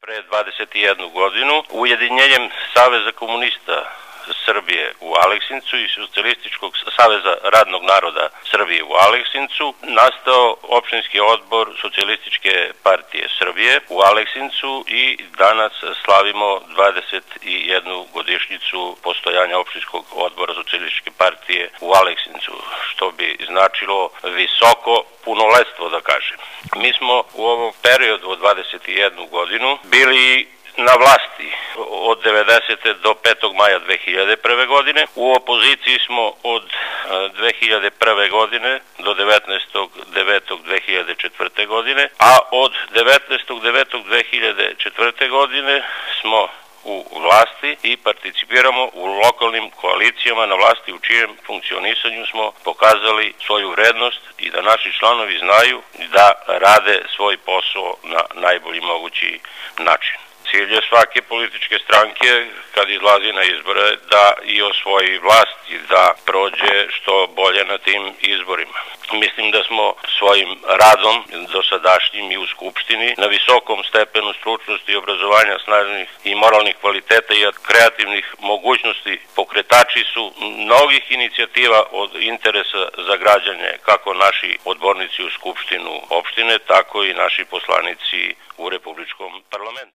Pre 21 godinu ujedinjenjem Saveza komunista Srbije u Aleksincu i Socijalističkog saveza radnog naroda Srbije u Aleksincu nastao opštinski odbor Socijalističke partije Srbije u Aleksincu i danas slavimo 21 godišnjicu postojanja opštinskog odbora Socijalističke partije u Aleksincu, što bi značilo visoko punoletstvo, da kažem. Mi smo u ovom periodu od 21 godinu bili na vlasti od 90. do 5. maja 2001. godine. U opoziciji smo od 2001. godine do 19.9.2004. godine, a od 19.9.2004. godine smo u vlasti i participiramo u lokalnim koalicijama na vlasti u čijem funkcionisanju smo pokazali svoju vrednost i da naši članovi znaju da rade svoj posao na najbolji mogući način. Cilj je svake političke stranke kad izlazi na izbore da i osvoji vlast i da prođe što bolje na tim izborima. Mislim da smo svojim radom dosadašnjim i u Skupštini na visokom stepenu stručnosti i obrazovanja, snažnih i moralnih kvaliteta i kreativnih mogućnosti pokretači su mnogih inicijativa od interesa za građane, kako naši odbornici u Skupštinu opštine, tako i naši poslanici u Republičkom parlamentu.